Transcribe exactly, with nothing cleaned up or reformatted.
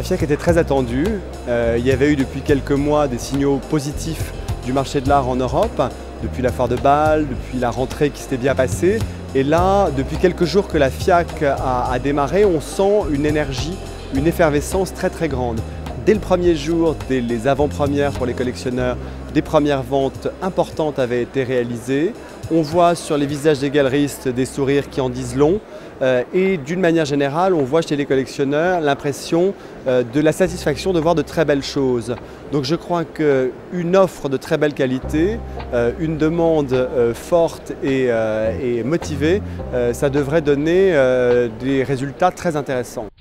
FIAC était très attendue. Euh, il y avait eu depuis quelques mois des signaux positifs du marché de l'art en Europe, depuis la foire de Bâle, depuis la rentrée qui s'était bien passée. Et là, depuis quelques jours que la FIAC a, a démarré, on sent une énergie, une effervescence très très grande. Dès le premier jour, dès les avant-premières pour les collectionneurs, des premières ventes importantes avaient été réalisées. On voit sur les visages des galeristes des sourires qui en disent long. Euh, et d'une manière générale, on voit chez les collectionneurs l'impression euh, de la satisfaction de voir de très belles choses. Donc je crois qu'une offre de très belle qualité, euh, une demande euh, forte et, euh, et motivée, euh, ça devrait donner euh, des résultats très intéressants.